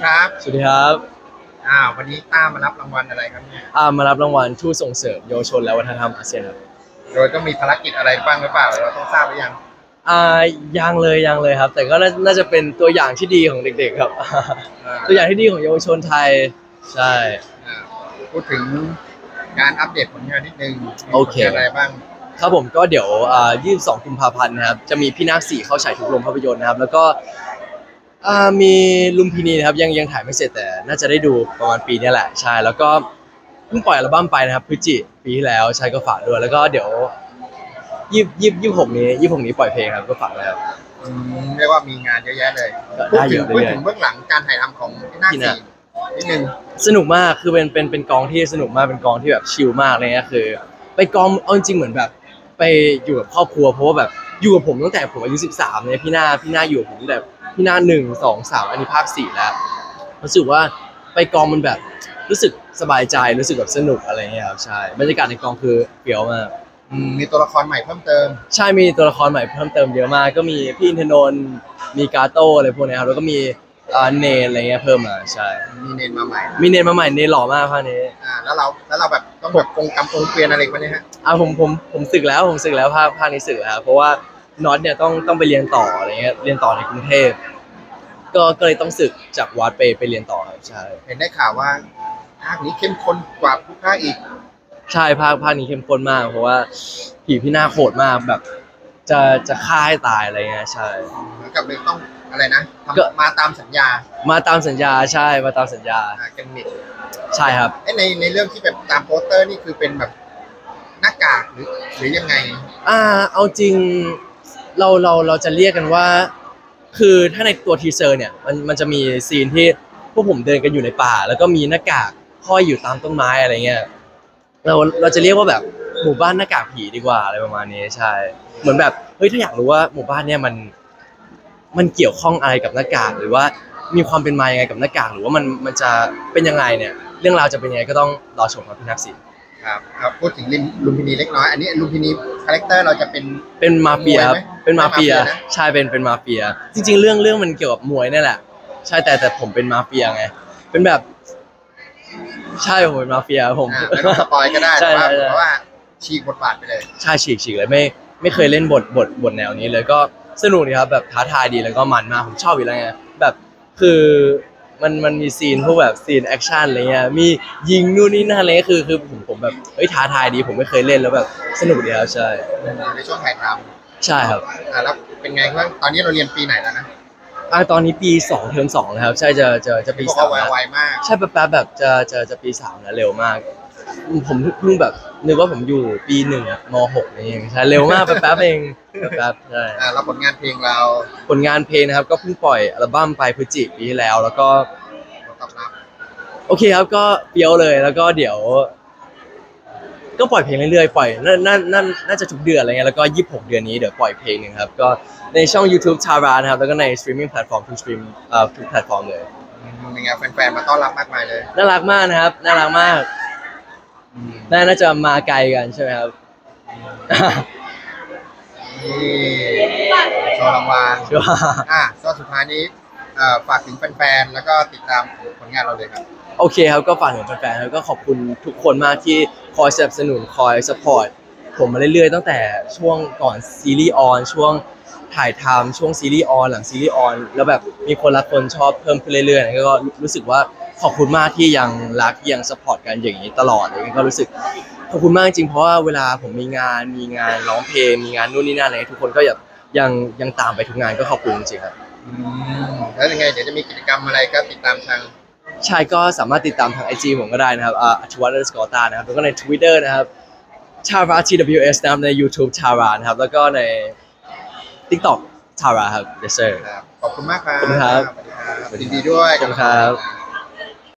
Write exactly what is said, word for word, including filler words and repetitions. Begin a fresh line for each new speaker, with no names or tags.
ครับ
สวัสดีครับ
อ้าววันนี้ต้ามารับรางวัลอะไรครับเนี่ย
อ่ามารับรางวัลทูตส่งเสริมเยาวชนและวัฒนธรรมอาเซียนครับ
โดยต้องมีภารกิจอะไรบ้างหรือเปล่าเราต้องทราบหรือยัง
อ่ายังเลยยังเลยครับแต่ก็น่าน่าจะเป็นตัวอย่างที่ดีของเด็กๆครับ
อ่า
ตัวอย่างที่ดีของเยาวชนไทยใช่
อ่าพูดถึงการอัปเดตผลงานนิดนึงมี
โอเค
ผลงานอะไรบ้าง
ครับผมก็เดี๋ยวอ่ายี่สิบสองกุมภาพันธ์นะครับจะมีพี่นาคสี่เข้าฉายทุกโรงภาพยนตร์นะครับแล้วก็อ่ามีลุมพินีนะครับยังยังถ่ายไม่เสร็จแต่น่าจะได้ดูประมาณปีนี้แหละใช่แล้วก็เพิ่งปล่อยอัลบั้มไปนะครับพฤศจิปีที่แล้วใช่ก็ฝากด้วยแล้วก็เดี๋ยวยี่ยี่ยี่หกนี้ยี่หกนี้ปล่อยเพลงครับก็ฝากแล้ว
อืมเรียกว่ามีงานเยอะแยะเลย
ก็
พูด
ได้
ถึ
เย
ง
อะเลย
พูดถึงเบื้องหลังการถ่ายทำของพี่นาค
พี่นา
สี่
ค
นิดนึง
สนุกมากคือเป็นเป็นเป็นกองที่สนุกมากเป็นกองที่แบบชิลมากเลยนะคือไปกองเอาจริงๆเหมือนแบบไปอยู่กับครอบครัวเพราะว่าแบบอยู่กับผมตั้งแต่ผมอายุสิบสามเนี่ยพี่หน้าพี่หน้าอยู่กับผมตั้งแต่พี่หน้าหนึ่งสองสามอันนี้ภาคสี่แล้วรู้สึกว่าไปกองมันแบบรู้สึกสบายใจรู้สึกแบบสนุกอะไรเงี้ยครับใช่บรรยากาศในกองคือเปรี้ยวมาก
อืมมีตัวละครใหม่เพิ่มเติม
ใช่มีตัวละครใหม่เพิ่มเติมเยอะมากก็มีพี่อินทนนท์มีกาโต้อะไรพวกเนี้ยครับแล้วก็มีอ่าเนนอะไรเงี้ยเพิ่มมาใช่
มีเนนมาใหม่
มีเนนมาใหม่เนนหล่อมากภาคนี้
อ่าแล้วเราแล้วเราแบบต้องแบบกงกำกงเกวียนอะไรกันเนี่ยฮะ
อ่าผมผมผมสึกแล้วผมสึกแล้วภาคภาคนี้สึกแล้วครับเพราะว่าน็อตเนี่ยต้องต้องไปเรียนต่ออะไรเงี้ยเรียนต่อในกรุงเทพก็ก็เลยต้องสึกจากวัดไปไปเรียนต่อครับใช่
เห็นได้ข่าวว่าภาคนี้เข้มข้นกว่าทุกภาคอีก
ใช่ภาคภาคนี้เข้มข้นมากเพราะว่าผีพี่หน้าโหดมากแบบจะจะฆ่าให้ตายอะไรเงี้ยใช่
เหมือนกับเลยต้องอะไรนะ
ก็
ทำมาตามสัญญา
มาตามสัญญาใช่มาตามสัญญา
อ่าเกนมิด
ใช่ครับ
ไอ้ในในเรื่องที่แบบตามโปสเตอร์นี่คือเป็นแบบหน้ากากหรือหรือยังไง
อ่าเอาจริงเราเราเราจะเรียกกันว่า คือถ้าในตัวทีเซอร์เนี่ยมันมันจะมีซีนที่พวกผมเดินกันอยู่ในป่า แล้วก็มีหน้ากากห้อยอยู่ตามต้นไม้อะไรเงี้ยเราเราจะเรียกว่าแบบหมู่บ้านหน้ากากผีดีกว่าอะไรประมาณนี้ใช่เหมือนแบบเฮ้ยถ้าอยากรู้ว่าหมู่บ้านเนี่ยมันมันเกี่ยวข้องอะไรกับหน้ากากหรือว่ามีความเป็นมายังไงกับหน้ากากหรือว่ามันมันจะเป็นยังไงเนี่ยเรื่องราวจะเป็นยังไงก็ต้องรอชมครับพี่นักศิลป์
ครับครับพูดถึงลิมลุมพินีเล็กน้อยอันนี้ลุมพินีคาแรคเตอร์เราจะเป็น
เป็นมาเฟียครับเป็นมาเฟีย
เป็นมาเฟียนะ
ใช่เป็นเป็นมาเฟีย จริงๆเรื่องเรื่องมันเกี่ยวกับมวยนี่แหละใช่แต่แต่ผมเป็นมาเฟียไงเป็นแบบใช่ผมเป็นมาเฟียผม
อ่าไม่ต้องสปอยก็ได้
ใช่
แต่ว่า
ใช่ใช่
เพราะว่าฉีกบทบาทไปเลย
ใช่ฉีกฉีกเลยไม่ไม่เคยเล่นบทบทบทแนวนี้เลยก็สนุกดีครับแบบท้าทายดีแล้วก็มันมากผมชอบอยู่แล้วไงแบบคือมันมันมีซีนพวกแบบซีนแอคชั่นอะไรเงี้ยมียิงนู่นนี่นั่นอะไรเงี้ยคือคือผมผมแบบเฮ้ยท้าทายดีผมไม่เคยเล่นแล้วแบบสนุกดีครับใช่
ในช่วงถ่ายท
ใช่ครับ
ำอ่าแล้วเป็นไงบ้างตอนนี้เราเรียนปีไหนแล้วนะ
อ่าตอนนี้ปีสองเทอมสองนะครับใช่จะจะจะปี
บอก
สาม
ว่า
แล้ว
ไวมาก
ใช่แป๊บๆแบบจะจะจะปีสามแล้วเร็วมากผมเพิ่งแบบนึกว่าผมอยู่ปีหนึ่งมหกนี่เองใช่เร็วมากแป๊บๆเองแป๊บๆใช่
อ่าแล้วผลงานเพลงเรา
ผลงานเพลงนะครับก็เพิ่งปล่อยอัลบั้มไปพฤศจิกายนปีที่แล้วแล้วก็
ผลตอบรับ
โอเคครับก็เปียวเลยแล้วก็เดี๋ยวก็ปล่อยเพลงเรื่อยๆปล่อยน่าน่าน่าน่าจะทุกเดือนอะไรเงี้ยแล้วก็ยี่สิบหกเดือนนี้เดี๋ยวปล่อยเพลงหนึงครับก็ในช่อง YouTube ทารานะครับแล้วก็ใน streaming platform ทุก stream เอ่อทุกแพลตฟอร์มเลย
อืมเป็นไงแฟนๆมาต้อนรับมากมายเลย
น่ารักมากนะครับน่ารักมากน่าน่าจะมาไกลกันใช่ไหมครับ
นี่โชว์รางวัล
ชัวร์
อ่ะก็สุดท้ายนี้เอ่อฝากถึงแฟนๆแล้วก็ติดตามผลงานเราเลยครับ
โอเคครับก็ฝากถึงแฟนๆแล้วก็ขอบคุณทุกคนมากที่คอยสนับสนุนคอยสปอร์ตผมมาเรื่อยๆตั้งแต่ช่วงก่อนซีรีส์ออนช่วงถ่ายทำช่วงซีรีส์ออนหลังซีรีส์ออนแล้วแบบมีคนรักคนชอบเพิ่มขึ้นเรื่อยๆก็รู้สึกว่าขอบคุณมากที่ยังรักยังสปอร์ตกันอย่างนี้ตลอดเลยก็รู้สึกขอบคุณมากจริงเพราะว่าเวลาผมมีงานมีงานร้องเพลงมีงานนู่นนี่นั่นอะไรทุกคนก็ยังยังยังตามไปทุกงานก็ขอบคุณจริงๆครับ
อืมแล้วยังไงเดี๋ยวจะมีกิจกรรมอะไรก็ติดตามทาง
ใช่ก็สามารถติดตามทาง ไอ จี ผมก็ได้นะครับอ่าอัชวัฒน์ underscore ตานะครับแล้วก็ใน Twitter นะครับ Tara ที ดับเบิลยู เอส นะครับใน YouTube Tara นะครับแล้วก็ใน TikTok Tara ครับ yes sir
ครับขอบคุณมากครับ
ขอบคุณครับ
สวัสดีครับยินดีด้วย
ขอบคุณครับ